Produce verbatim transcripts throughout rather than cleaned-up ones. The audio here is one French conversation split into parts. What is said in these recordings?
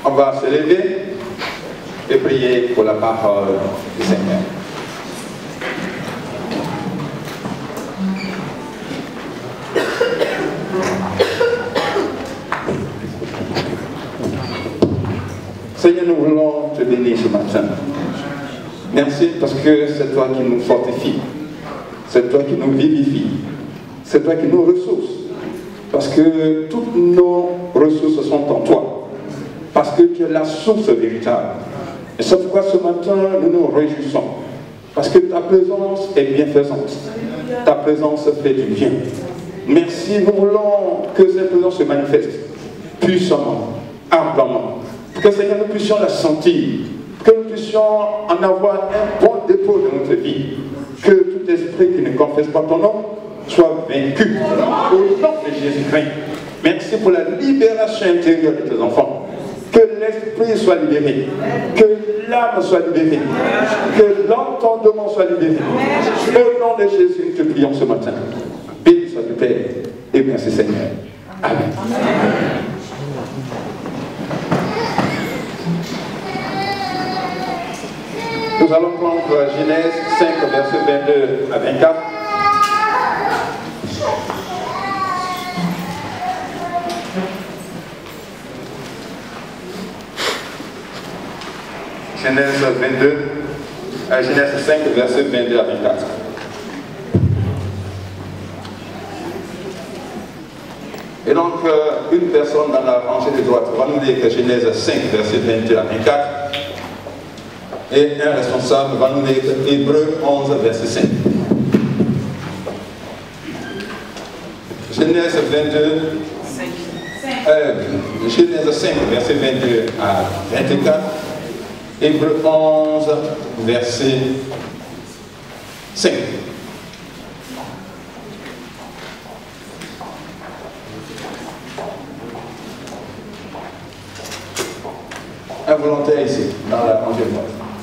On va se lever et prier pour la parole du Seigneur. Seigneur, nous voulons te bénir ce matin. Merci parce que c'est toi qui nous fortifie. C'est toi qui nous vivifie. C'est toi qui nous ressources. Parce que toutes nos ressources sont en toi. Parce que tu es la source véritable. Et cette fois, ce matin, nous nous réjouissons. Parce que ta présence est bienfaisante. Ta présence fait du bien. Merci, nous voulons que cette présence se manifeste puissamment, ardemment. Que Seigneur, nous puissions la sentir. Que nous puissions en avoir un bon dépôt de notre vie. Que tout esprit qui ne confesse pas ton nom soit vaincu. Au nom de Jésus-Christ. Merci pour la libération intérieure de tes enfants. Que l'esprit soit libéré. Que l'âme soit libérée. Que l'entendement soit libéré. Au nom de Jésus, nous te prions ce matin. Béni soit le Père. Et merci Seigneur. Amen. Amen. Nous allons prendre Genèse cinq, versets vingt-deux à vingt-quatre. Genèse vingt-deux, euh, Genèse cinq, versets vingt-deux à vingt-quatre. Et donc, euh, une personne dans la rangée de droite va nous lire que Genèse cinq, versets vingt-deux à vingt-quatre. Et un responsable va nous lire Hébreux onze, verset cinq. Genèse vingt-deux, euh, Genèse cinq, verset vingt-deux à vingt-quatre. Hébreux onze, verset cinq. Un volontaire ici, dans la rangée droite.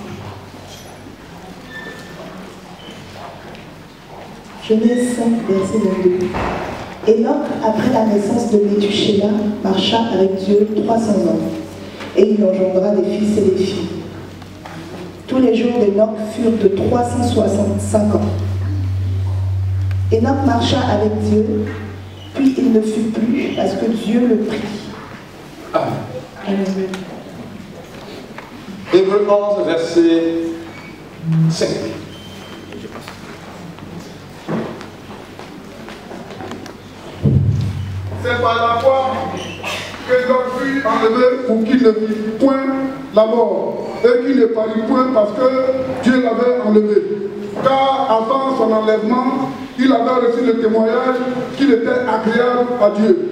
Genèse cinq, verset vingt-deux. Enoch, après la naissance de Méthusélah, marcha avec Dieu trois cents ans, et il engendra des fils et des filles. Tous les jours d'Enoch furent de trois cent soixante-cinq ans. Enoch marcha avec Dieu, puis il ne fut plus, parce que Dieu le prit. Amen. Hébreux onze, verset cinq. C'est par la foi que l'homme fut enlevé pour qu'il ne vit point la mort, et qu'il ne parut point parce que Dieu l'avait enlevé. Car avant son enlèvement, il avait reçu le témoignage qu'il était agréable à Dieu.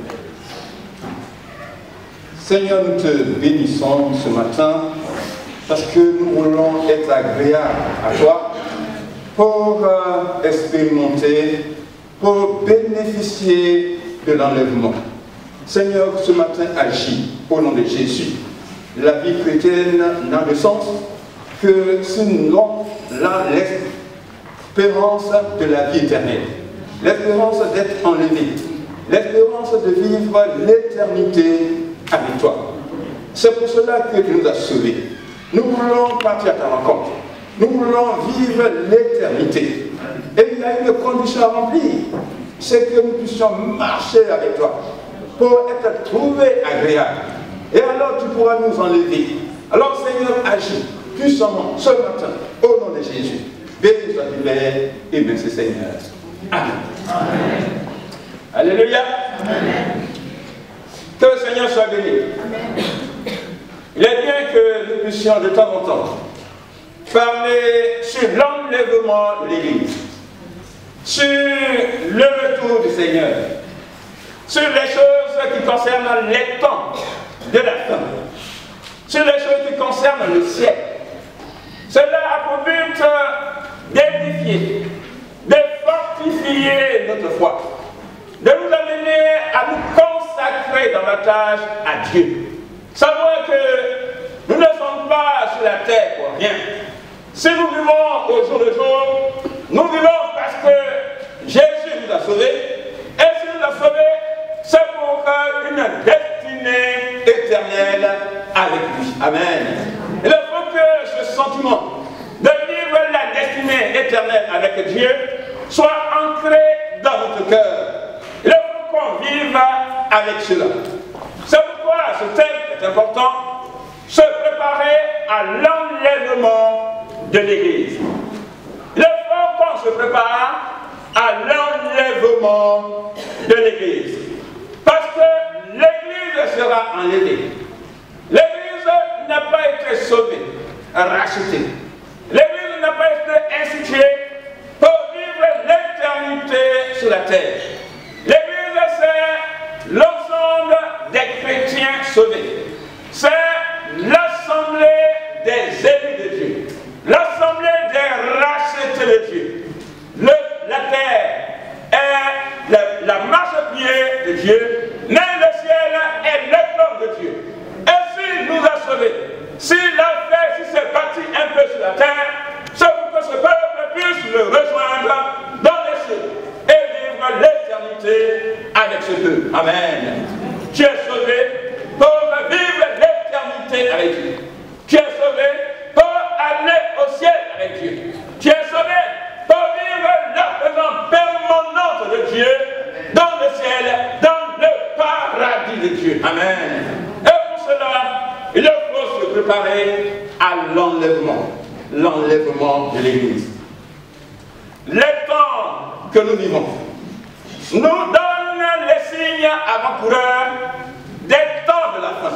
Seigneur, nous te bénissons ce matin parce que nous voulons être agréables à toi pour euh, expérimenter, pour bénéficier de l'enlèvement. Seigneur, ce matin, agis au nom de Jésus. La vie chrétienne n'a de sens que si nous avons l'espérance de la vie éternelle, l'espérance d'être enlevé, l'espérance de vivre l'éternité avec toi. C'est pour cela que tu nous as sauvés. Nous voulons partir à ta rencontre. Nous voulons vivre l'éternité. Et il y a une condition à remplir. C'est que nous puissions marcher avec toi pour être trouvés agréables. Et alors tu pourras nous enlever. Alors Seigneur, agis puissamment ce matin au nom de Jésus. Béni soit le Père et merci Seigneur. Amen. Amen. Alléluia. Amen. Que le Seigneur soit béni. Amen. Il est bien que nous puissions de temps en temps parler sur l'enlèvement de l'Église, sur le retour du Seigneur, sur les choses qui concernent les temps de la fin, sur les choses qui concernent le ciel. Cela a pour but d'édifier, de fortifier notre foi, de nous amener à nous consacrer davantage à Dieu. Savoir que nous ne sommes pas sur la terre pour rien. Si nous vivons au jour le jour, nous vivons parce que Jésus nous a sauvés. Et s'il nous a sauvés, c'est pour une destinée éternelle Amen. Il faut que ce sentiment de vivre la destinée éternelle avec Dieu soit ancré dans notre cœur. Il faut qu'on vive avec cela. C'est pourquoi ce thème est important, se préparer à l'enlèvement de l'Église. Il faut qu'on se prépare à l'enlèvement de l'Église. Parce que l'Église sera enlevée. L'Église n'a pas été sauvée, rachetée. L'Église n'a pas été instituée pour vivre l'éternité sur la terre. L'Église, c'est l'ensemble des chrétiens sauvés. C'est l'assemblée des élus de Dieu. L'assemblée des rachetés de Dieu. Le, la terre est la, la marche-pied de Dieu, mais le ciel est l'école de Dieu. Et s'il nous a sauvés, s'il a fait, si c'est bâti un peu sur la terre, c'est pour que ce peuple puisse le rejoindre dans les cieux et vivre l'éternité avec ce Dieu. Amen. Tu es sauvé pour vivre l'éternité avec Dieu. Tu es sauvé pour aller au ciel avec Dieu. Tu es sauvé pour vivre la présence permanente de Dieu dans le ciel, dans le paradis de Dieu. Amen. Et pour cela, il faut se préparer à l'enlèvement, l'enlèvement de l'Église. Les temps que nous vivons nous donnent les signes avant-coureurs des temps de la fin.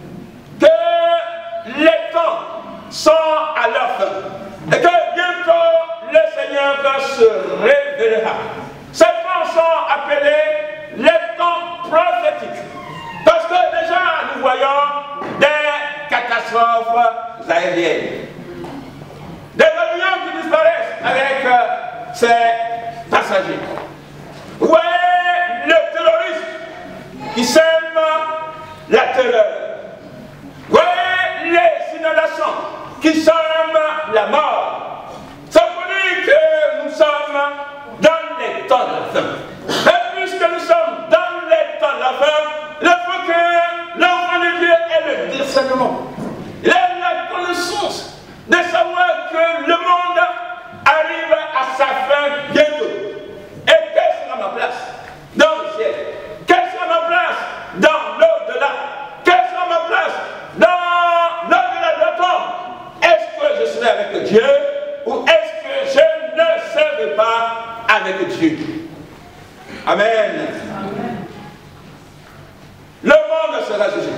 Que les temps sont à leur fin. Et que bientôt le Seigneur se révélera. Ces temps sont appelés les temps prophétiques. Parce que déjà nous voyons des catastrophes aériennes. Des avions qui disparaissent avec euh, ses passagers. Vous voyez le terrorisme qui sème la terreur. Vous voyez les inondations qui sèment la mort. Ça veut dire que nous sommes dans les temps de la fin. Et puisque nous sommes dans les temps de la fin, il faut que l'enfant de Dieu ait le discernement. Il a la connaissance de savoir que le monde arrive à sa fin bientôt. Et quelle sera ma place dans le ciel? Quelle sera ma place dans l'au-delà? Quelle sera ma place dans l'au-delà de la tombe? Est-ce que je serai avec Dieu ou est-ce que je ne serai pas avec Dieu? Amen. Amen. Le monde sera jugé.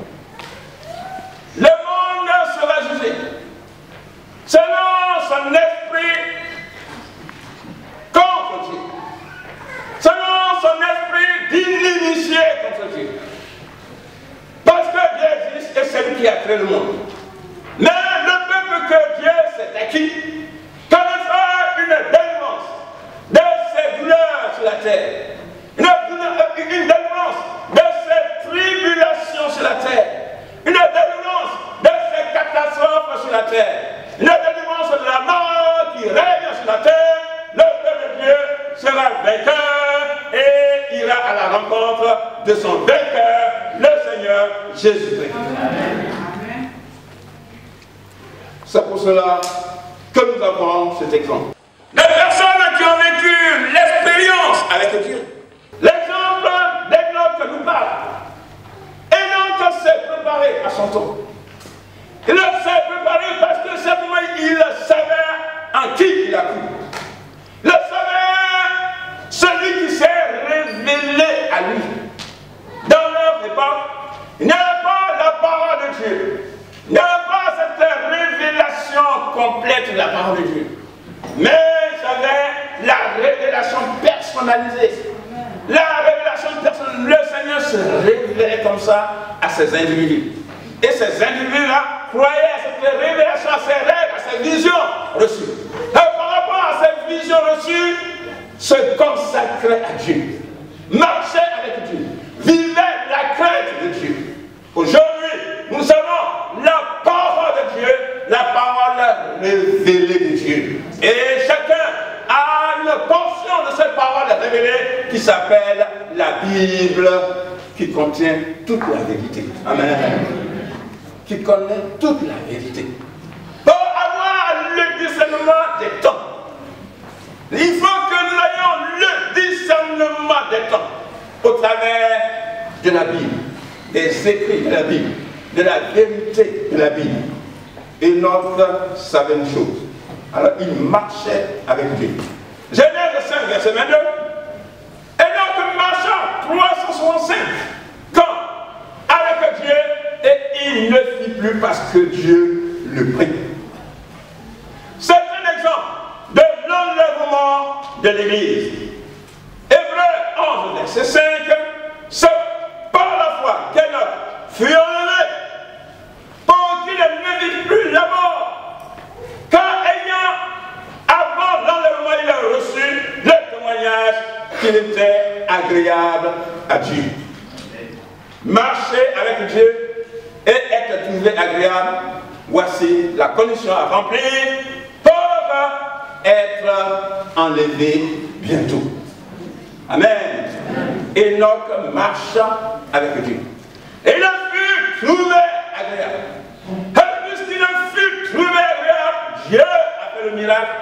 Le monde sera jugé selon son esprit contre Dieu, selon son esprit d'inimitié contre Dieu. Parce que Dieu existe et c'est lui qui a créé le monde. Mais le peuple que Dieu s'est acquis connaîtra une délivrance de ses douleurs sur la terre, une, une, une délivrance de ses tribulations sur la terre, une délivrance de ses catastrophes sur la terre, une délivrance de la mort qui règne sur la terre. Le peuple de Dieu sera vainqueur et ira à la rencontre de son vainqueur, le Seigneur Jésus-Christ. C'est pour cela que nous avons cet exemple. Des personnes qui ont vécu l'expérience avec Dieu. L'exemple d'Enoch que nous parle. Enoch s'est préparé à son tour. Il s'est préparé parce que simplement il savait en qui il a cru. Il savait celui qui s'est révélé à lui. Dans leur époque, il n'y avait pas la parole de Dieu. Il n'y avait pas cette révélation complète de la parole de Dieu. Mais il y avait la révélation personnalisée. La révélation personnalisée. Le Seigneur se révélait comme ça à ces individus. Et ces individus-là croyaient à cette révélation, à ces rêves, à ces visions reçues. Et par rapport à ces visions reçues, se consacraient à Dieu. Marchaient avec Dieu. Vivaient la crainte de Dieu. Aujourd'hui, nous savons la parole de Dieu, la parole révélée de Dieu. Et chacun a une portion de cette parole révélée qui s'appelle la Bible, qui contient toute la vérité. Amen. qui connaît toute la vérité. Pour avoir le discernement des temps, il faut que nous ayons le discernement des temps au travers de la Bible, des écrits de la Bible, de la vérité de la Bible. Enoch savait une chose. Alors il marchait avec Dieu. Genèse cinq, verset vingt-deux. Enoch marcha trois cent soixante-cinq quand avec Dieu et il ne fit plus parce que Dieu le prit. C'est un exemple de l'enlèvement de l'Église. Hébreux onze, verset cinq. C'est par la foi qu'Enoch fut enlevé pour qu'il ne vit plus la mort. Car ayant, avant l'enlèvement, il a reçu le témoignage qu'il était agréable à Dieu. Marcher avec Dieu et être trouvé agréable, voici la condition à remplir pour être enlevé bientôt. Amen. Enoch marcha avec Dieu. Et il a fut trouvé agréable. Et puisqu'il a fut trouvé agréable, Dieu a fait le miracle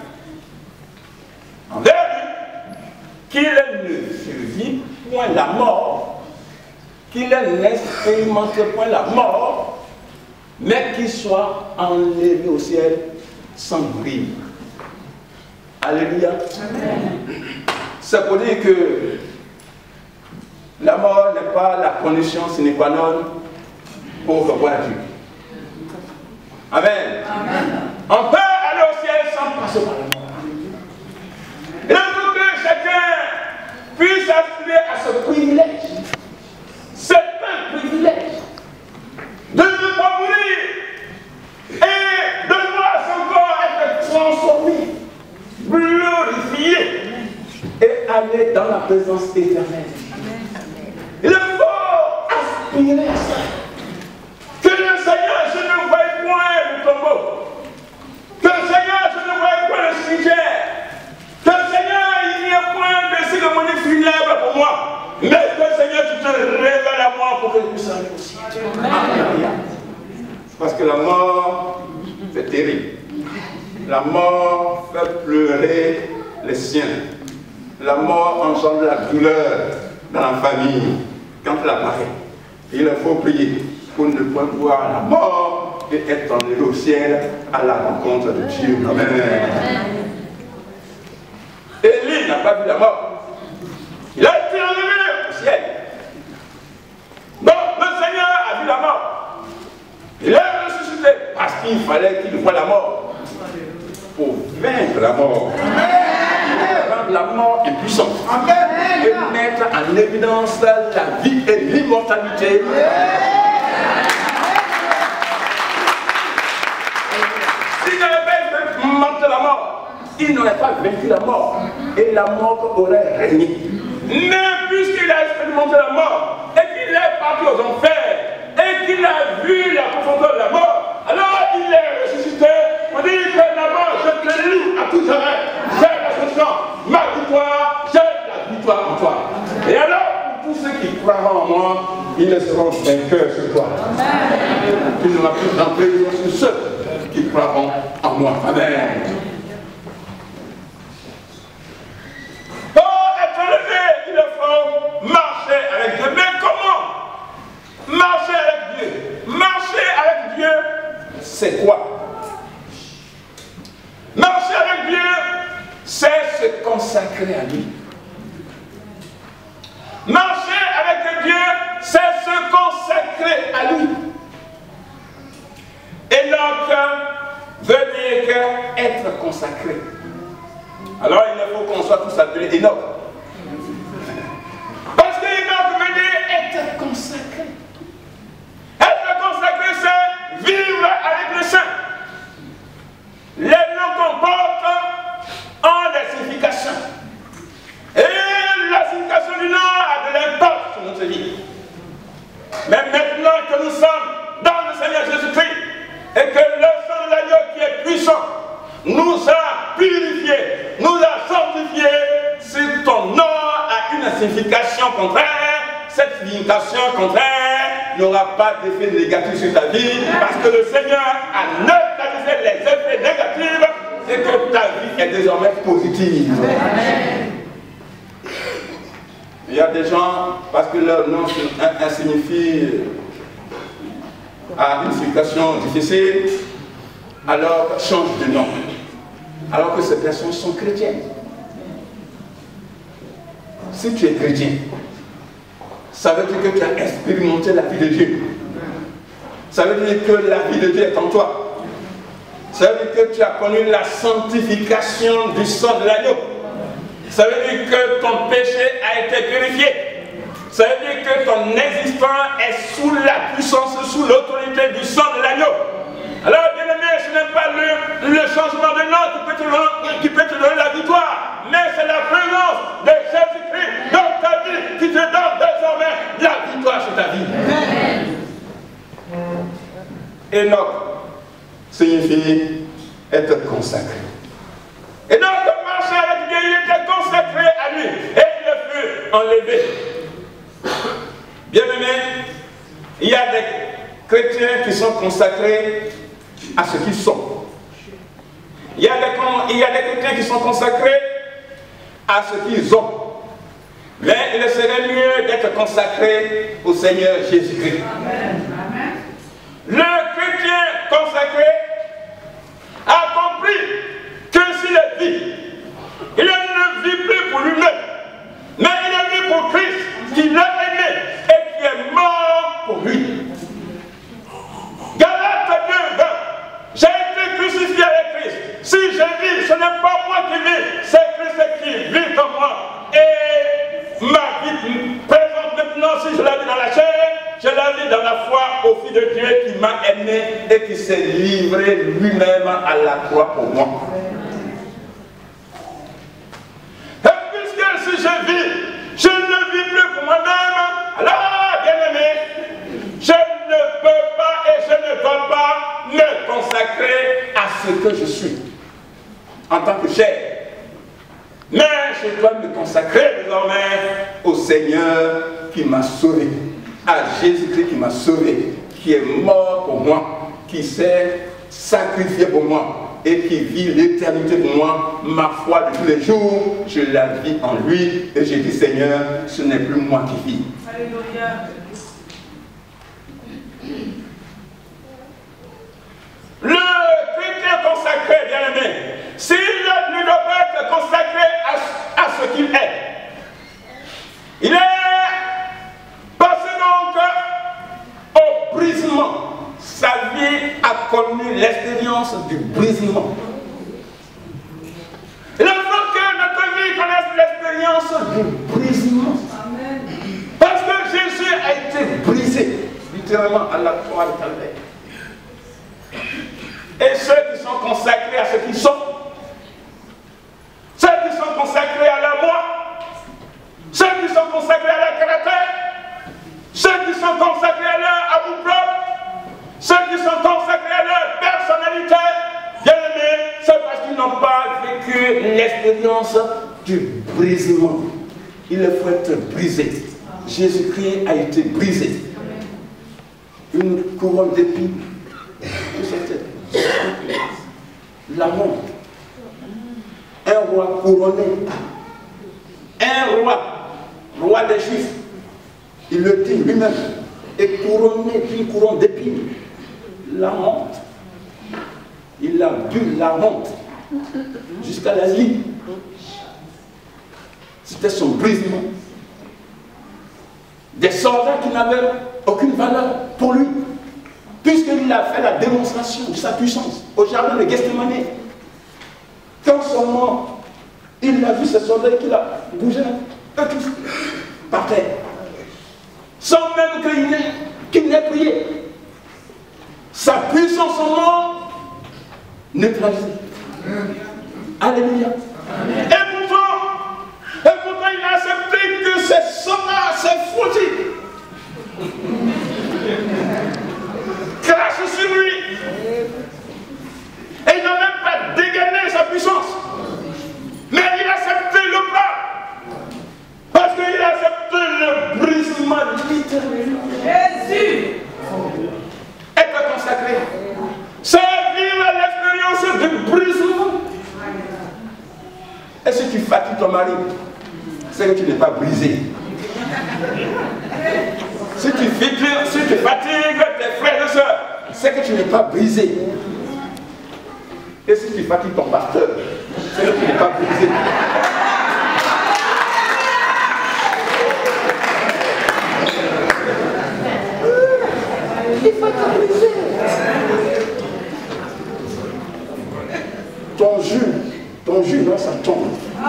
envers lui, qu'il ne survit point la mort, qu'il n'expérimente point la mort, mais qu'il soit enlevé au ciel sans bruit. Alléluia. C'est pour dire que la mort n'est pas la condition sine qua non pour revoir Dieu. Amen. Amen. On peut aller au ciel sans passer par la mort. Il faut que chacun puisse aspirer à ce privilège. C'est un privilège de ne pas mourir et de voir son corps être transformé, glorifié et aller dans la présence éternelle. Il faut aspirer à ça. Que le Seigneur, je ne vois point le tombeau. Que le Seigneur, je ne vois point le cimetière. Que le Seigneur, il n'y a point de cérémonie funèbre pour moi. Mais que le Seigneur, tu te révèles à moi pour que je puisse aller au ciel. Alléluia. Parce que la mort, c'est terrible. La mort fait pleurer les siens. La mort engendre la douleur dans la famille quand elle apparaît. Il faut prier pour ne point voir la mort et être enlevé au ciel à la rencontre de Dieu. Amen. Élie n'a pas vu la mort. Il a été enlevé au ciel. Donc le Seigneur a vu la mort. Il est ressuscité parce qu'il fallait qu'il voie la mort pour vaincre la mort. Rendre la mort impuissante. Et mettre en évidence la vie et l'immortalité. S'il n'avait pas monté la mort, il n'aurait pas vaincu la mort. Et la mort aurait régné. Mais puisqu'il a expérimenté la mort, et qu'il est parti aux enfers, et qu'il a vu la profondeur de la mort, alors il est ressuscité. On dit que la mort, je te lis à tout jamais. J'ai l'ascension, ma victoire, j'ai la victoire en toi. Et alors, pour tous ceux qui croiront en moi, ils ne seront vainqueurs sur toi. Tu ne m'as plus d'entrée sur ceux qui croiront en moi. Amen. Pour être élevé, il faut marcher avec Dieu. Mais comment marcher avec Dieu? Marcher avec Dieu, c'est quoi? Marcher avec Dieu, c'est se consacrer à lui. Marcher avec Dieu, c'est se consacrer à lui. Enoch veut dire être consacré. Alors il faut qu'on soit tous appelés Enoch. Parce que Enoch veut dire être consacré. Être consacré, c'est vivre avec le saint. Les noms qu'on porte ont des significations. Et la signification du nom a de l'impact sur notre vie. Mais maintenant que nous sommes dans le Seigneur Jésus-Christ et que le sang de l'agneau qui est puissant nous a purifiés, nous a sanctifiés, si ton nom a une signification contraire, cette signification contraire il n'y aura pas d'effet négatif sur ta vie parce que le Seigneur a neutralisé les effets négatifs et que ta vie est désormais positive. Amen. Il y a des gens, parce que leur nom signifie à une signification difficile, alors change de nom. Alors que ces personnes sont chrétiennes. Si tu es chrétien, ça veut dire que tu as expérimenté la vie de Dieu. Ça veut dire que la vie de Dieu est en toi. Ça veut dire que tu as connu la sanctification du sang de l'agneau. Ça veut dire que ton péché a été purifié. Ça veut dire que ton existence est sous la puissance, sous l'autorité du sang de l'agneau. Alors, bien aimé, ce n'est pas le, le changement de nom qui peut, te, qui peut te donner la victoire, mais c'est la présence de Jésus-Christ dans ta vie qui te donne désormais la victoire sur ta vie. Enoch signifie être consacré. Enoch marchait avec Dieu, il était consacré à lui et il fut enlevé. Bien aimé, il y a des chrétiens qui sont consacrés à ce qu'ils sont. Il y a des, il y a des chrétiens qui sont consacrés à ce qu'ils ont. Mais il serait mieux d'être consacré au Seigneur Jésus-Christ. Le chrétien consacré a compris que s'il vit, il ne vit plus pour lui-même, mais il vit pour Christ, qui l'a aimé et qui est mort pour lui. Galates deux, vingt. J'ai été crucifié avec Christ. Si je vis, ce n'est pas moi qui vis, c'est Christ qui vit en moi. Et ma vie présente maintenant, si je la vis dans la chair, je la vis dans la foi au Fils de Dieu qui m'a aimé et qui s'est livré lui-même à la croix pour moi. Et puisque si je vis, je ne vis plus pour moi-même, alors, bien-aimé, je ne peux pas et je ne veux pas me consacrer à ce que je suis en tant que chair. Mais je dois me consacrer désormais au Seigneur qui m'a sauvé, à Jésus-Christ qui m'a sauvé, qui est mort pour moi, qui s'est sacrifié pour moi et qui vit l'éternité pour moi. Ma foi de tous les jours, je la vis en lui et j'ai dit Seigneur, ce n'est plus moi qui vis. Alléluia. Le chrétien consacré, bien aimé, s'il ne doit pas être consacré à, à ce qu'il est, il est passé donc au brisement. Sa vie a connu l'expérience du brisement. Il faut que notre vie connaisse l'expérience du brisement. Amen. Parce que Jésus a été brisé, littéralement à la croix de Calvaire. Et ceux qui sont consacrés à ce qu'ils sont, ceux qui sont consacrés à la moi, ceux qui sont consacrés à la caractère, ceux qui sont consacrés à leur amour propre, ceux qui sont consacrés à leur personnalité, bien aimés, c'est parce qu'ils n'ont pas vécu l'expérience du brisement. Il faut être brisé. Jésus-Christ a été brisé. Une couronne d'épines sur sa tête. La honte. Un roi couronné. Un roi, roi des Juifs. Il le dit lui-même. Et couronné d'une couronne d'épines. La honte. Il a bu la honte jusqu'à la lie. C'était son brisement. Des soldats qui n'avaient aucune valeur pour lui, puisqu'il a fait la démonstration de sa puissance au jardin de Gethsémane. Quand seulement il a vu ces soldats qu'il a bougé, eux tous par terre, sans même qu'il n'ait qu'il n'ait prié. Sa puissance en mort neutralisée. Alléluia. Amen. Et pourtant, et pourtant, il a accepté que ces soldats, ces foutus, crachent sur lui. Et il n'a même pas dégainé sa puissance. Mais il a accepté le plat. Parce qu'il a accepté le brisement littéraire. Jésus. mari, c'est que tu n'es pas brisé. Si tu, fatigues, si tu fatigues tes frères et sœurs, c'est que tu n'es pas brisé. Et si tu fatigues ton pasteur, c'est que tu n'es pas brisé. Il faut être brisé. Ton jus, ton jus, là, ça tombe.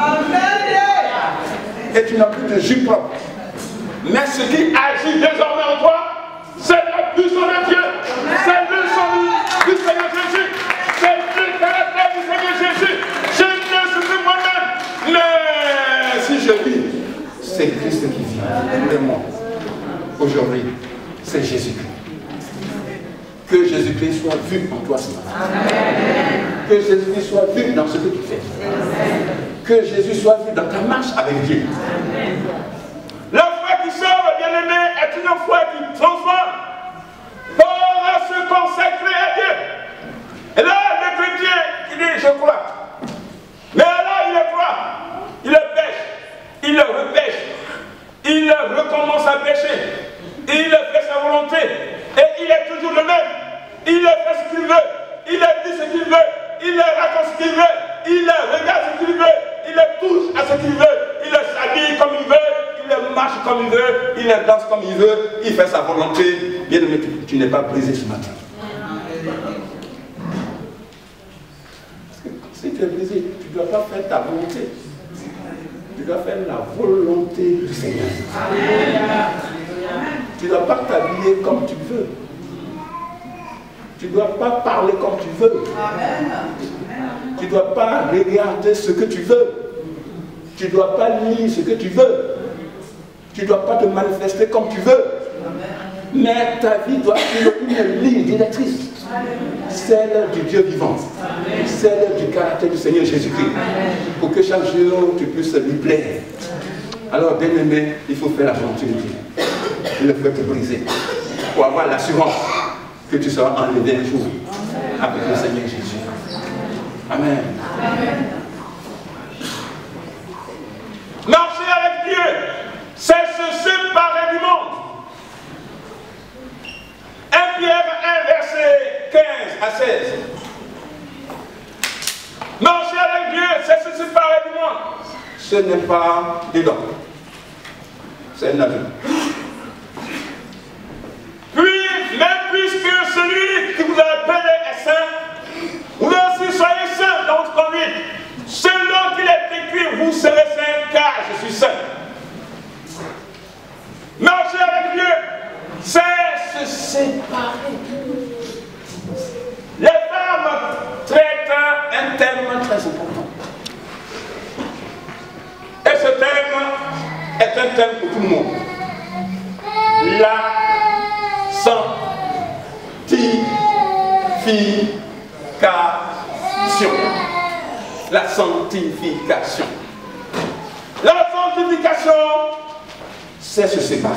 Et tu n'as plus de jus propre. Mais ce qui agit désormais en toi, c'est la puissance de Dieu. C'est le sang du Seigneur Jésus. C'est le caractère du Seigneur Jésus. Je ne suis plus moi-même. Mais si je vis, c'est Christ qui vit de moi. Aujourd'hui, c'est Jésus-Christ. Que Jésus-Christ soit vu en toi ce matin. Que Jésus-Christ soit vu dans ce que tu fais. Que Jésus soit vu dans ta marche avec Dieu. La foi qui sort, bien-aimé, est une foi qui transforme pour se consacrer à Dieu. Et là, le chrétien, il dit, je crois. Mais là, il le croit. Il le pêche. Il le repêche. Il recommence à pécher. Il fait sa volonté. Et il est toujours le même. Il fait ce qu'il veut. Il dit ce qu'il veut. Il raconte ce qu'il veut. Il regarde ce qu'il veut. Il touche à ce qu'il veut. Il s'habille comme il veut. Il marche comme il veut. Il danse comme il veut. Il fait sa volonté. Bien aimé, tu, tu n'es pas brisé ce matin. Parce que si tu es brisé, tu ne dois pas faire ta volonté. Tu dois faire la volonté du Seigneur. Tu ne dois pas t'habiller comme tu veux. Tu ne dois pas parler comme tu veux. Tu ne dois pas regarder ce que tu veux. Tu ne dois pas lire ce que tu veux. Tu ne dois pas te manifester comme tu veux. Mais ta vie doit être une ligne directrice. Celle du Dieu vivant. Celle du caractère du Seigneur Jésus-Christ. Pour que chaque jour tu puisses lui plaire. Alors, bien aimé, il faut faire la volonté de Dieu. Il faut te briser. Pour avoir l'assurance que tu seras enlevé un jour avec le Seigneur Jésus. Amen. Amen. Marcher avec Dieu, c'est se séparer du monde. un Pierre un, verset quinze à seize. Marcher avec Dieu, c'est se séparer du monde. Ce n'est pas des dons. C'est un avis. Puis, même puisque celui qui vous a appelé est saint, vous aussi soyez saints dans votre conduite. Selon qu'il est écrit, vous serez saints, car je suis saint. Marcher avec Dieu, c'est se séparer. Les femmes traitent un thème très important. Et ce thème est un thème pour tout le monde. La sanctification. La sanctification. La sanctification, c'est se séparer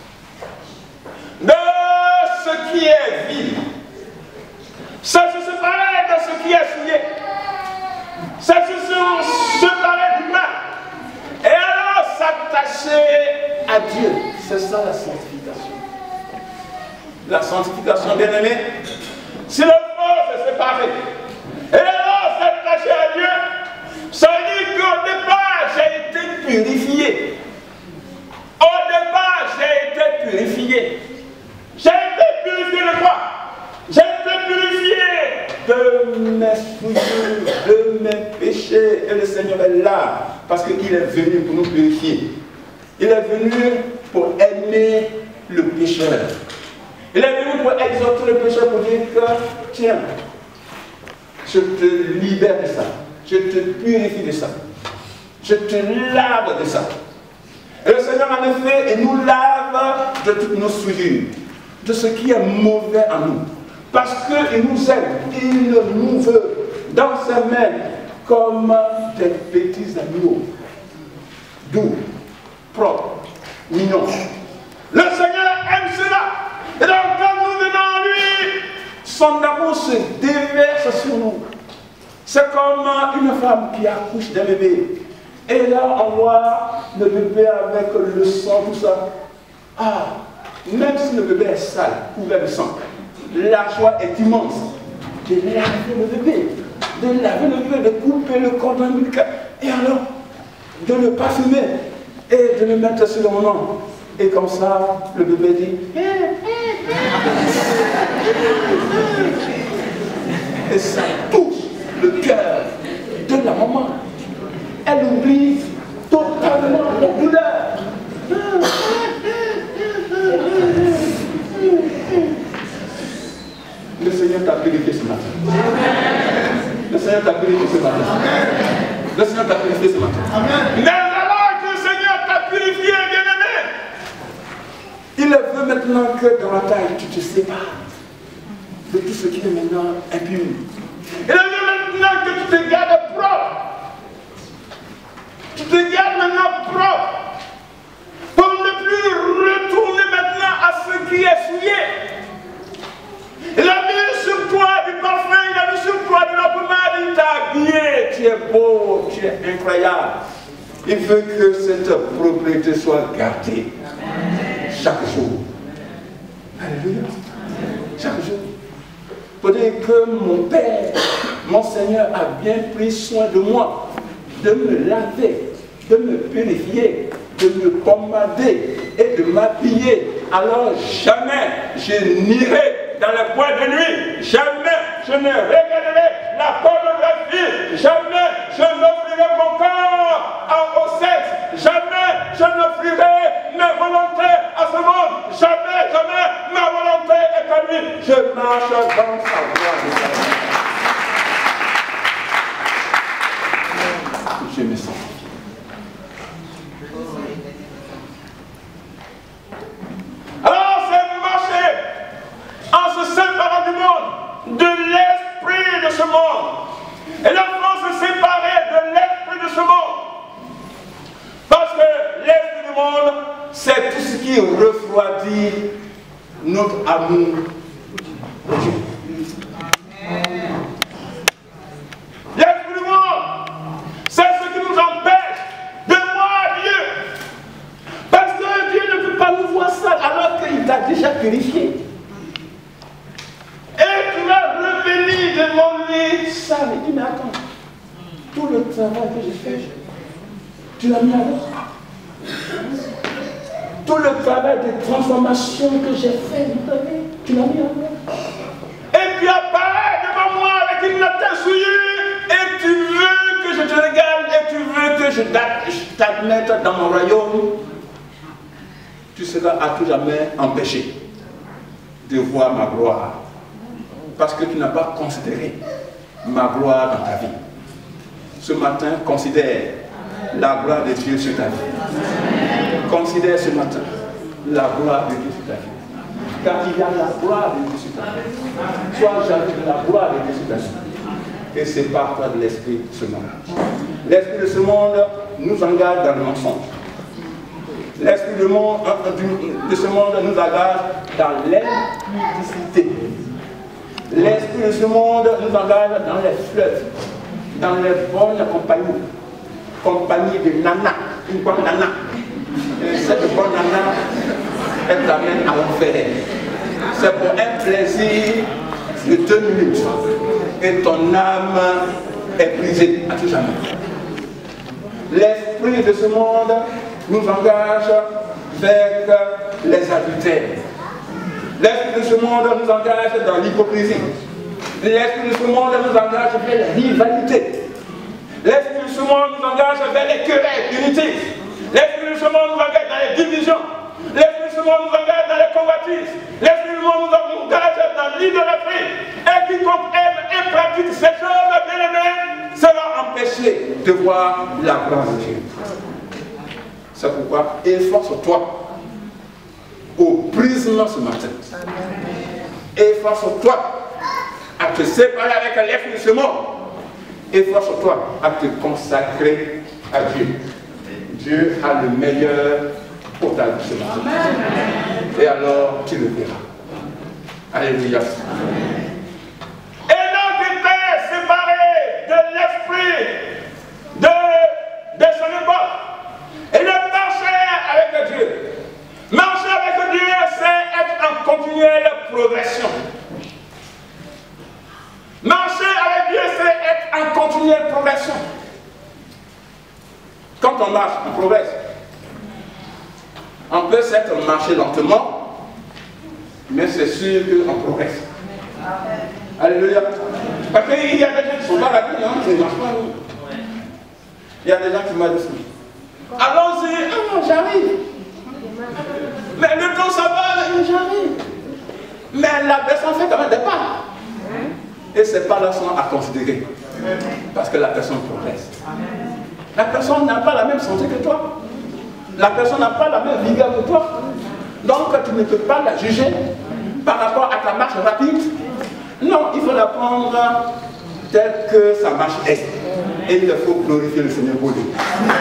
de ce qui est vil. C'est se séparer de ce qui est souillé. C'est se séparer du mal. Et alors s'attacher à Dieu. C'est ça la sanctification. La sanctification, bien aimé, si le corps se séparer, et alors s'attacher à Dieu, ça veut dire qu'au départ, j'ai été purifié. Au départ, j'ai été purifié. J'ai été purifié de quoi? J'ai été purifié de mes souillures, de mes péchés. Et le Seigneur est là, parce qu'il est venu pour nous purifier. Il est venu pour aimer le pécheur. Il est venu pour exhorter le pécheur, pour dire que, tiens, je te libère de ça. Je te purifie de ça. Je te lave de ça. Et le Seigneur, en effet, il nous lave de toutes nos souillures, de ce qui est mauvais en nous. Parce qu'il nous aime, il nous veut dans ses mains comme des petits agneaux, doux, propres, mignons. Le Seigneur aime cela. Et donc, quand nous venons à lui, son amour se déverse sur nous. C'est comme une femme qui accouche d'un bébé. Et là, on voit le bébé avec le sang, tout ça. Ah, même si le bébé est sale, couvert de sang, la joie est immense de laver le bébé, de laver le bébé, de couper le cordon ombilical, et alors de le parfumer et de le mettre sur le moment. Et comme ça, le bébé dit et ça touche le cœur de la maman. Elle oublie totalement la douleur. Le Seigneur t'a purifié ce matin. Le Seigneur t'a purifié ce matin. Le Seigneur t'a purifié ce matin. Mais alors que le Seigneur t'a purifié, bien-aimé, il veut maintenant que dans la taille, tu te sépares de tout ce qui est maintenant impur. Il veut maintenant que tu te gardes propre. Tu te gardes maintenant propre. Pour ne plus retourner maintenant à ce qui est souillé. Il a mis sur toi du parfum, il a mis sur toi de la pommade, il t'a habillé. Tu es beau, tu es incroyable. Il veut que cette propriété soit gardée chaque jour. Alléluia. Chaque jour. Pour dire que mon Père, mon Seigneur a bien pris soin de moi, de me laver, de me purifier, de me pommader et de m'habiller. Alors jamais je n'irai dans les bois de nuit, jamais je ne regarderai la pornographie, jamais je n'offrirai mon corps au sexe, jamais je n'offrirai mes volontés à ce monde, jamais, jamais ma volonté est à lui. Je marche dans sa voie. Je me sens. Alors c'est marcher en se séparant du monde, de l'esprit de ce monde. Et là, il faut se séparer de l'esprit de ce monde. Parce que l'esprit du monde, c'est tout ce qui refroidit notre amour pour Dieu. L'esprit du monde, c'est ce qui nous empêche de voir Dieu. Parce que Dieu ne peut pas nous voir ça alors qu'il t'a déjà purifié. Et tu vas revenir devant lui sale. Il dit, mais attends, tout le travail que j'ai fait, tu l'as mis à l'eau. Tout le travail de transformation que j'ai fait, tu l'as mis à l'eau. Et puis apparaît devant moi avec une tête souillée, et tu veux que je te regarde, et tu veux que je t'admette dans mon royaume. Tu seras à tout jamais empêché de voir ma gloire. Parce que tu n'as pas considéré ma gloire dans ta vie. Ce matin, considère la gloire de Dieu sur ta vie. Considère ce matin la gloire de Dieu sur ta vie. Car il y a la gloire de Dieu sur ta vie. Sois jaloux de la gloire de Dieu sur ta vie. Et sépare-toi de l'esprit de ce monde. L'esprit de ce monde nous engage dans le mensonge. L'esprit de, de ce monde nous engage dans l'impudicité. L'esprit de ce monde nous engage dans les fleuves, dans les bonnes compagnies, compagnie de nana, une bonne nana. Et cette bonne nana, elle t'amène à l'enfer. C'est pour un plaisir de deux minutes. Et ton âme est brisée à tout jamais. L'esprit de ce monde nous engage vers les adultères. L'esprit de ce monde nous engage dans l'hypocrisie. L'esprit de ce monde nous engage vers la rivalité. L'esprit de ce monde nous engage vers les querelles inutiles. L'esprit de ce monde nous engage dans les divisions. L'esprit de ce monde nous engage dans les convoitises. L'esprit du monde nous engage dans l'idolâtrie. Et quiconque aime et pratique ces choses, bien aimés, sera empêché de voir la gloire de Dieu. C'est pourquoi efforce-toi au prisme ce matin. Efforce-toi à te séparer avec l'esprit de ce monde. Efforce-toi à te consacrer à Dieu. Dieu a le meilleur pour ta vie ce matin. Et alors tu le verras. Alléluia. Et donc tu t'es séparé de l'esprit de, de son progression. Marcher avec Dieu, c'est être en continuelle progression. Quand on marche, on progresse. On peut certes marcher lentement, mais c'est sûr qu'on progresse. Amen. Alléluia. Parce qu'il y a des gens qui sont pas rapides, hein, qui ne marchent pas. Il y a des gens qui marchent dessus. Allons-y, ah, j'arrive. Mais le temps ça va, j'arrive. Mais la personne fait quand même des pas. Et ces pas-là sont à considérer. Parce que la personne progresse. La personne n'a pas la même santé que toi. La personne n'a pas la même vigueur que toi. Donc tu ne peux pas la juger par rapport à ta marche rapide. Non, il faut la prendre telle que sa marche est. Et il faut glorifier le Seigneur pour lui.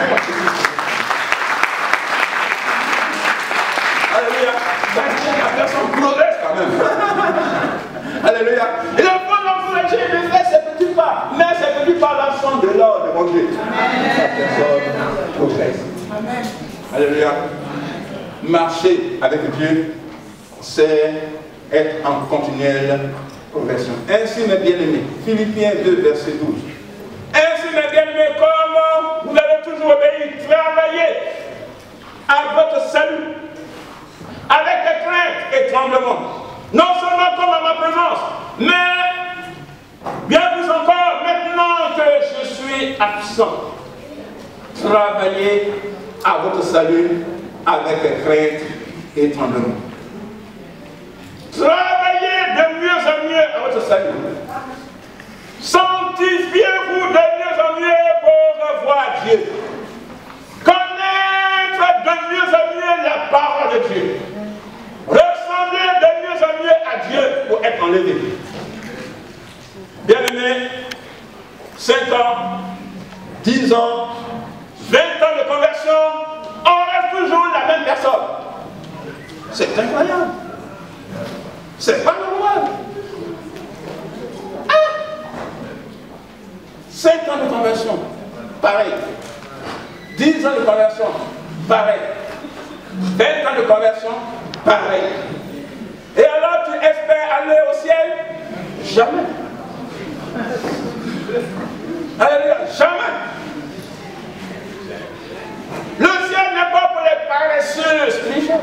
Alléluia. La personne progresse quand même. Alléluia. Il faut l'encourager de faire ses petits pas. Mais ces petits pas-là sont de l'ordre de mon Dieu. La personne progresse. Amen. Alléluia. Marcher avec Dieu, c'est être en continuelle progression. Ainsi, mes bien-aimés, Philippiens deux, verset douze. Ainsi, mes bien-aimés, comme vous avez toujours obéi, travaillez à votre salut, avec crainte et tremblement. Non seulement comme à ma présence, mais bien plus encore maintenant que je suis absent. Travaillez à votre salut avec crainte et tremblement. Travaillez de mieux en mieux à votre salut. Sanctifiez-vous de mieux en mieux pour voir Dieu. Connaître de mieux en mieux la parole de Dieu. Ressembler de mieux en mieux à Dieu pour être enlevé. Bien-aimés, cinq ans, dix ans, vingt ans de conversion, on reste toujours la même personne. C'est incroyable. C'est pas normal. Ah! cinq ans de conversion, pareil. dix ans de conversion, pareil. vingt ans de conversion, pareil. Et alors tu espères aller au ciel? Jamais. Alléluia, jamais. Le ciel n'est pas pour les paresseux spirituels.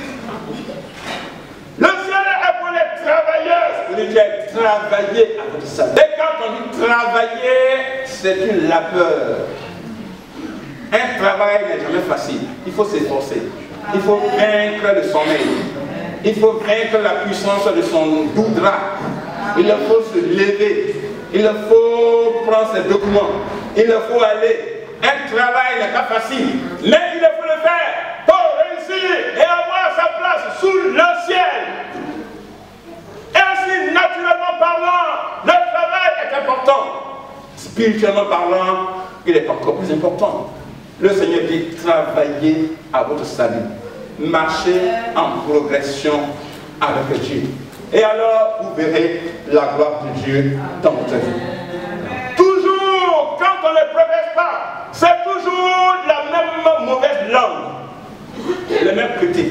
Le ciel est pour les travailleurs spirituels. Travailler à votre salut. Et quand on dit travailler, c'est une labeur. Un travail n'est jamais facile. Il faut s'efforcer. Il faut vaincre le sommeil. Il faut vaincre la puissance de son doux drap. Il faut se lever. Il faut prendre ses documents. Il faut aller. Un travail n'est pas facile, mais il faut le faire pour réussir et avoir sa place sous le ciel. Ainsi, naturellement parlant, le travail est important. Spirituellement parlant, il est encore plus important. Le Seigneur dit, travaillez à votre salut. Marchez en progression avec Dieu. Et alors, vous verrez la gloire de Dieu dans votre vie. Toujours, quand on ne progresse pas, c'est toujours la même mauvaise langue, les mêmes critiques.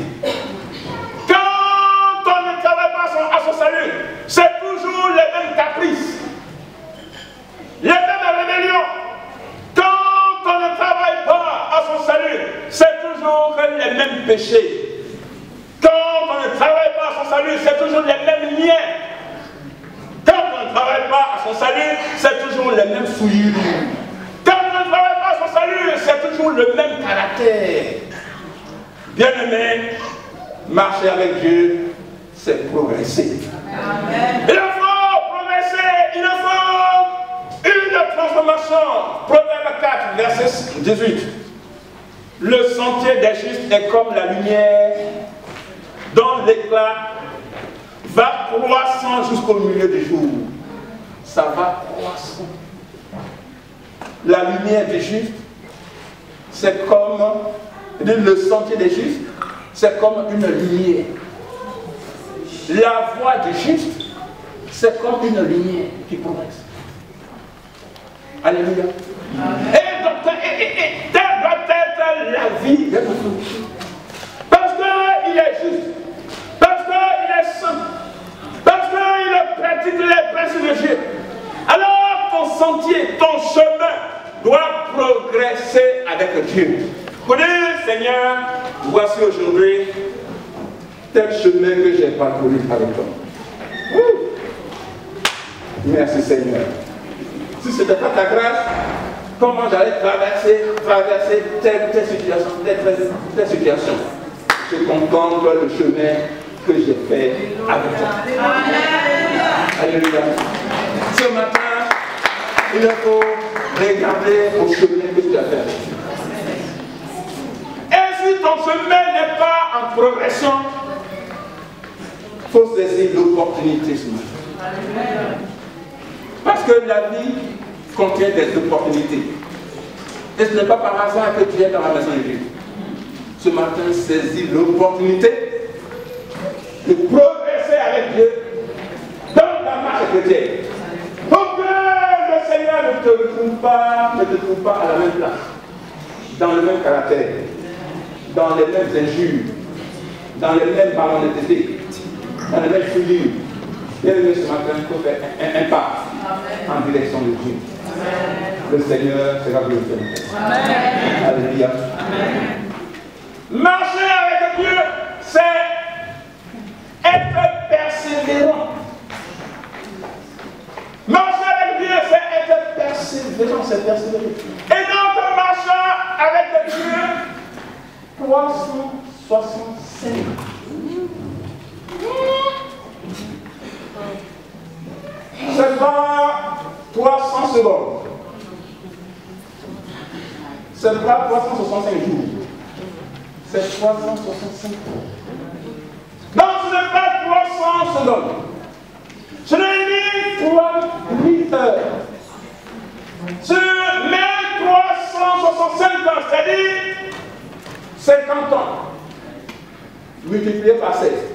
Quand on ne travaille pas à son salut, c'est toujours les mêmes caprices, les mêmes rébellions. Quand on ne travaille pas à son salut, c'est toujours les mêmes péchés. Quand on ne travaille pas à son salut, c'est toujours les mêmes liens. Quand on ne travaille pas à son salut, c'est toujours les mêmes souillures. Quand on ne travaille pas à son salut, c'est toujours le même caractère. Bien-aimé, marcher avec Dieu, c'est progresser. Amen. Il faut progresser, il faut une transformation. Proverbe quatre, verset dix-huit. Le sentier des justes est comme la lumière dont l'éclat va croissant jusqu'au milieu du jour. Ça va croissant. La lumière des justes, c'est comme le sentier des justes, c'est comme une lumière. La voie du juste, c'est comme une lumière qui progresse. Alléluia. Et donc, et, et, et, telle doit être la vie de notre Parce qu'il est juste, parce qu'il est saint, Dieu. Pour dire, Seigneur, voici aujourd'hui tel chemin que j'ai parcouru avec toi. Ouh. Merci Seigneur. Si ce n'était pas ta grâce, comment j'allais traverser, traverser telle, telle situation, telle, telle, telle situation. Je contemple le chemin que j'ai fait avec toi. Alléluia. Ce matin, il faut regarder au chemin que tu as fait. Et si ton chemin n'est pas en progression, il faut saisir l'opportunité ce matin. Parce que la vie contient des opportunités. Et ce n'est pas par hasard que tu es dans la maison de Dieu. Ce matin, saisis l'opportunité de progresser avec Dieu dans ta marche chrétienne. Pour que le Seigneur ne te retrouve pas, ne te trouve pas à la même place, dans le même caractère, dans les mêmes injures, dans les mêmes malhonnêtetés, dans les mêmes souillures. Bienvenue ce matin pour faire un, un, un pas en direction de Dieu. Amen. Le Seigneur sera glorifié. Alléluia. Marcher avec Dieu, c'est être persévérant. Marcher avec Dieu, c'est être persévérant, c'est persévérer. Et donc, marchant avec Dieu, trois cent soixante-cinq. C'est pas trois cents secondes. C'est pas trois cent soixante-cinq jours. C'est trois cent soixante-cinq jours. Donc ce n'est pas trois cents secondes. Ce n'est ni trois mille heures. C'est même trois cent soixante-cinq ans, c'est-à-dire cinquante ans. Multiplié par sept.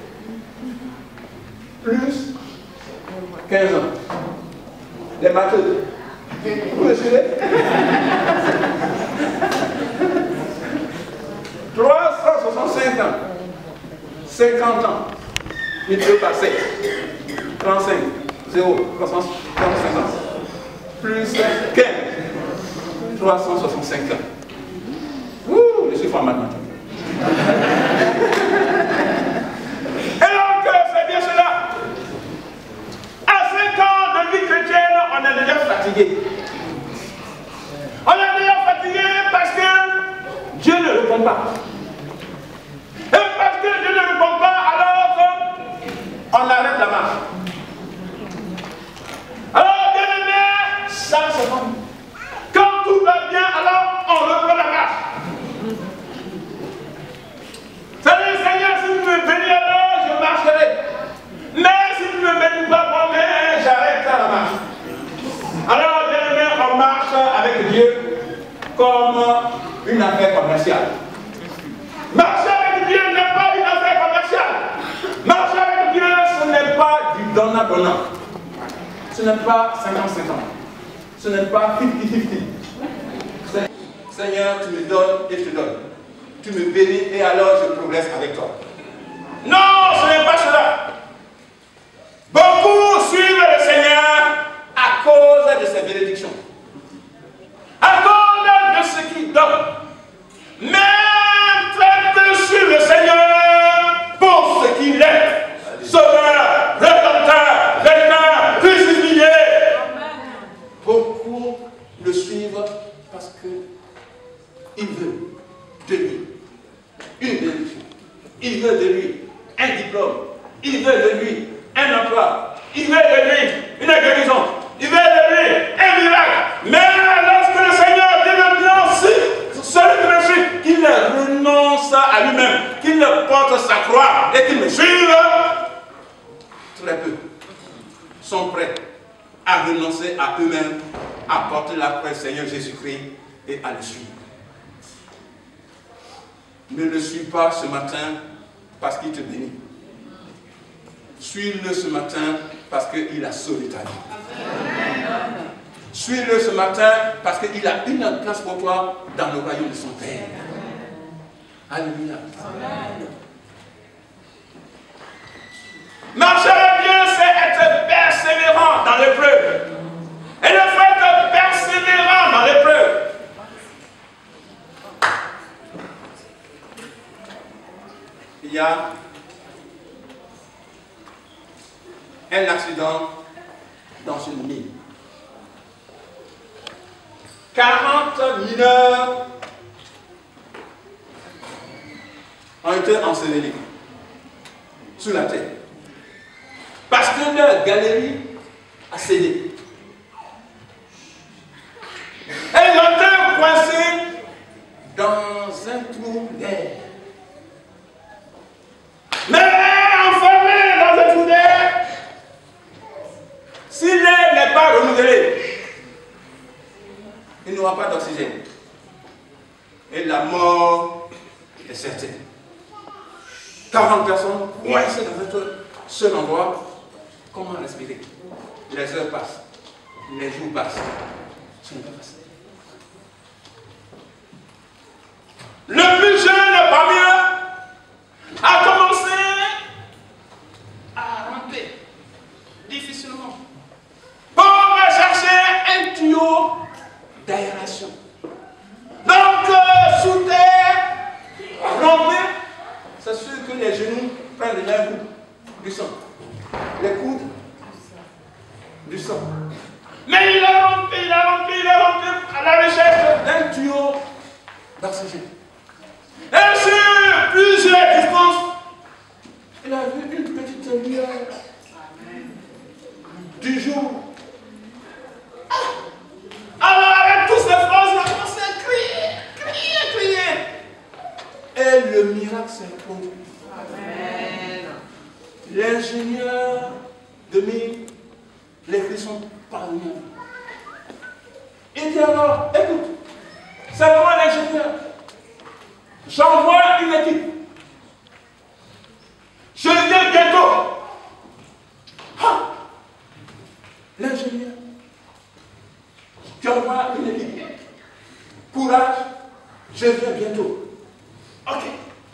Plus quinze ans. Les matheux. Vous me suivez? trois cent soixante-cinq ans. cinquante ans. Multiplié par sept. trente-cinq. zéro. trois cent trente-cinq ans. Plus quinze. trois cent soixante-cinq ans. Ouh, je suis fort en mathématiques. Et donc, c'est bien cela. À cinq ans de vie chrétienne, on est déjà fatigué. On est déjà fatigué parce que Dieu ne répond pas. Et parce que Dieu ne répond pas, alors on arrête la marche. Alors, bien aimé, ça c'est bon. Quand tout va bien, alors on reprend la marche. C'est-à-dire, Seigneur, si tu me bénis, alors je marcherai. Mais si tu ne me bénis pas, bon, mais j'arrête la marche. Alors, bien aimé, on marche avec Dieu comme une affaire commerciale. Marcher avec Dieu n'est pas une affaire commerciale. Marcher avec Dieu, ce n'est pas du donnant-donnant. Ce n'est pas cinquante cinquante. Ce n'est pas cinquante cinquante. Seigneur, tu me donnes et je te donne. Tu me bénis et alors je progresse avec toi. Non, ce n'est pas cela. Beaucoup suivent le Seigneur à cause de ses bénédictions. À cause de ce qu'il donne. Mais très peu suivent le Seigneur pour ce qu'il est. Sauveur, rédempteur, rédempteur, crucifié. Beaucoup le suivent parce qu'il veut de lui une bénédiction. Il veut de lui un diplôme. Il veut de lui un emploi. Il veut de lui une guérison. Il veut de lui un miracle. Mais lorsque le Seigneur dit maintenant, si celui qui me suit, qu'il renonce à lui-même, qu'il porte sa croix et qu'il me suive, très peu sont prêts à renoncer à eux-mêmes, à porter la croix du Seigneur Jésus-Christ et à le suivre. Ne le suis pas ce matin parce qu'il te bénit. Suis-le ce matin parce qu'il a sauvé ta vie. Suis-le ce matin parce qu'il a une place pour toi dans le royaume de son Père. Alléluia. Marcher avec Dieu, c'est être persévérant dans l'épreuve. Et le fait de persévérant dans l'épreuve, un accident dans une mine. quarante mineurs ont été ensevelis sous la terre parce que leur galerie a cédé. Et ils ont été coincés dans un trou d'air. Mais enfermés dans un trou d'air, si l'air n'est pas renouvelé, il n'y aura pas d'oxygène. Et la mort est certaine. quarante personnes coincées dans un seul endroit. Comment respirer? Les heures passent, les jours passent. Ce n'est pas facile. Le plus jeune parmi eux a commencé à ramper difficilement pour chercher un tuyau d'aération. Donc, euh, sous terre, ramper, c'est sûr que les genoux prennent déjà un coup du sang. Les coudes du sang. Mais il a rampé, il a rampé, il a rampé à la recherche d'un tuyau d'oxygène. Et sur plusieurs distances, il a vu une petite lumière du jour. Alors avec toutes ces phrases, il a commencé à crier, crier, crier. Et le miracle s'est produit. L'ingénieur de mine, les cris sont parvenus. Il dit alors, écoute, c'est moi l'ingénieur. J'envoie une équipe. Je viens bientôt. Ah, l'ingénieur. Tu envoies une équipe. Courage, je viens bientôt. Ok.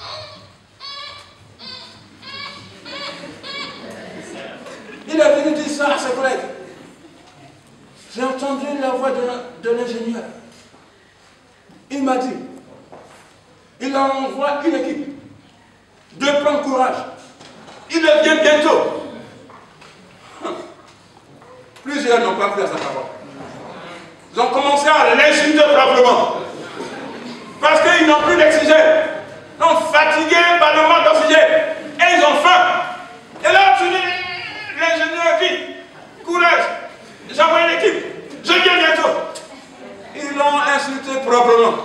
Il est venu dire ça à ses collègues. J'ai entendu la voix de, de l'ingénieur. Il m'a dit, il envoie une équipe de prendre courage. Il vient bientôt. Plusieurs n'ont pas pris à sa parole. Ils ont commencé à l'insulter probablement. Parce qu'ils n'ont plus d'oxygène. Ils sont fatigués par le manque d'oxygène. Et ils ont faim. Et là, tu dis, l'ingénieur dit, courage, j'envoie une équipe, je viens bientôt. Ils l'ont insulté proprement.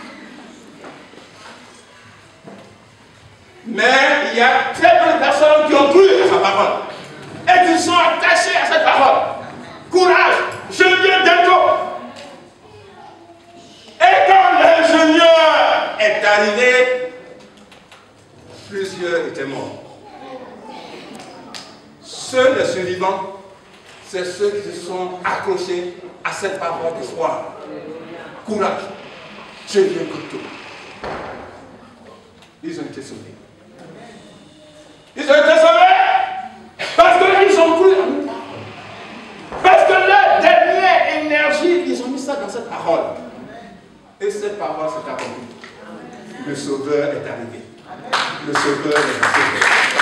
Mais il y a très peu de personnes qui ont cru à sa parole et qui sont attachées à cette parole. Courage, je viens bientôt. Et quand l'ingénieur est arrivé, plusieurs étaient morts. Seuls les survivants, c'est ceux qui se sont accrochés à cette parole d'espoir. Courage, je viens bientôt. Ils ont été sauvés. Ils ont été sauvés parce qu'ils ont cru en nous. Parce que leur dernière énergie, ils ont mis ça dans cette parole. Et cette parole s'est accomplie. Le Sauveur est arrivé. Le Sauveur est arrivé.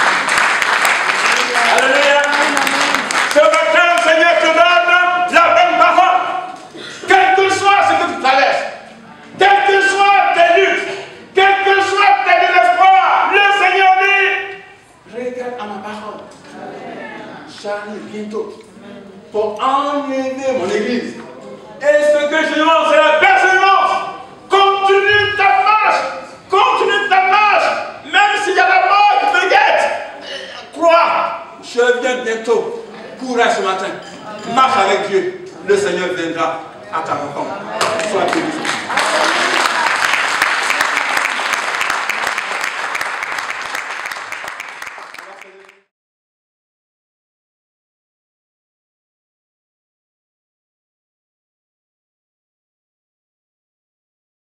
Alléluia. Ce matin, le Seigneur te donne la bonne parole. Quel que soit ce que tu traverses, quelles que soient tes luttes, quel que soit tes désespoirs, le Seigneur dit, regarde à ma parole. J'arrive bientôt pour enlever mon église. Et ce que je demande, c'est la persévérance. Continue ta marche. Continue ta marche. Même s'il y a la mort qui te guette. Crois, je viens bientôt. Courage ce matin. Marche avec Dieu. Le Seigneur viendra à ta rencontre. Sois béni.